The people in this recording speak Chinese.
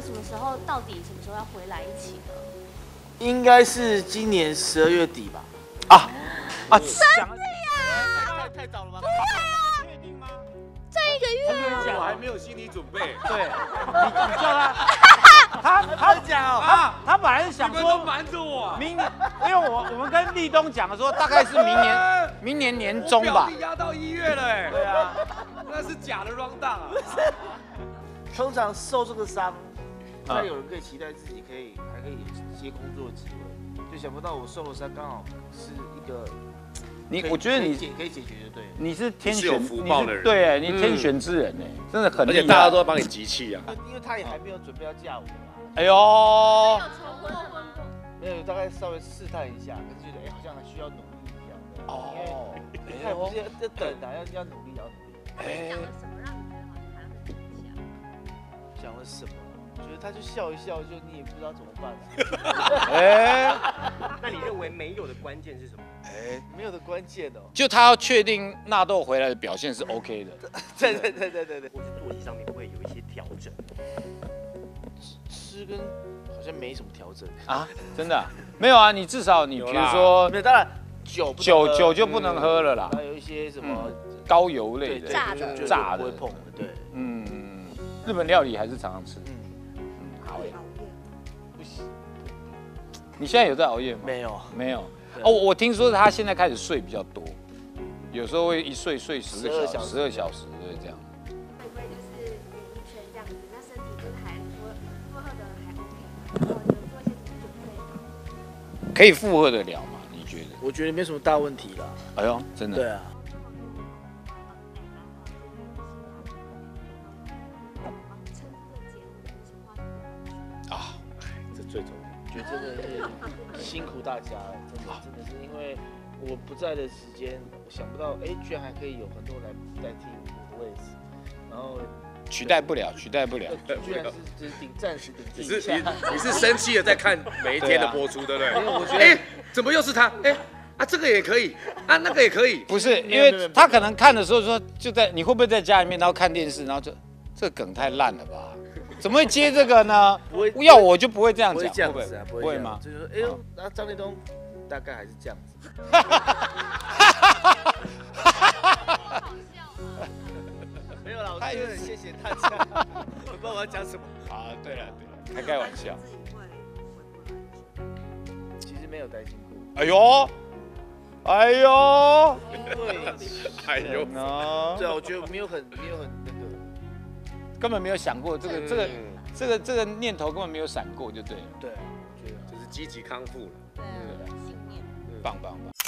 什么时候要回来一起呢？ 应该是今年12月底吧。 真的呀？ 太早了吧？ 对啊， 确定吗？ 这一个月啊。 我还没有心理准备。 对，你叫他讲他本来是想说瞒着我， 明年，因为我们跟立东讲说大概是明年年中吧。 表弟压到1月了哎。 对啊， 那是假的 round down 啊。 通常受这个伤，不太有人可以期待自己还可以有接工作机会，就想不到我受了伤，刚好是一个我觉得你可以解决的，对。 你是天选， 是有福报的人， 对，你天选之人哎，真的很厉害。 而且大家都要帮你集气啊。 因为他也还没有准备要嫁我嘛。 哎呦， 有求婚了吗？ 没有，大概稍微试探一下，可是觉得好像还需要努力一样的。 哦， 因为他也不是要等啊，要努力，要努力。 讲了什么让你觉得好像还要再等一下？ 讲了什么？我觉得他就笑一笑，就你也不知道怎么办。 那你认为没有的关键是什么？ 没有的关键哦。 就他要确定纳豆回来的表现是 OK 的。 对。 或是作息上面会有一些调整？ 吃跟好像没什么调整啊，真的没有啊？你至少你比如说， 没有，当然酒就不能喝了啦。 还有一些什么高油类的、 炸的不会碰的，对。 日本料理还是常常吃。好耶。 不行。 你现在有在熬夜吗？没有。哦，我听说他现在开始睡比较多，有时候会一睡10个小时，12小时，对这样。 会不会就是演艺圈这样子，那身体就是还负荷的还 OK， 然后有做一些准备吗？ 可以负荷得了吗？你觉得？ 我觉得没什么大问题啦。 哎呦，真的。 对啊。 这最重要。 觉得真的是辛苦大家了，真的是因为我不在的时间，我想不到，居然还可以有很多人来代替我的位置，然后取代不了。居然是只暂时顶替一下。 你是生气的在看每一天的播出，对不对？ 因为我觉得， 怎么又是他？这个也可以啊，那个也可以。 不是，因为他可能看的时候说，你会不会在家里面，然后看电视，然后这梗太烂了吧？怎么会接这个呢？要我就不会这样讲，不会吗？ 就是那张立东大概还是这样子。没有啦，我真的很谢谢大家。我不知道我要讲什么。 啊，对了，开玩笑。 其实没有担心过。 哎呦， 对呢。对啊，我觉得没有很那个。 根本没有想过这个念头，根本没有闪过，就对了。 对，我觉得就是积极康复了。 对，信念。 棒。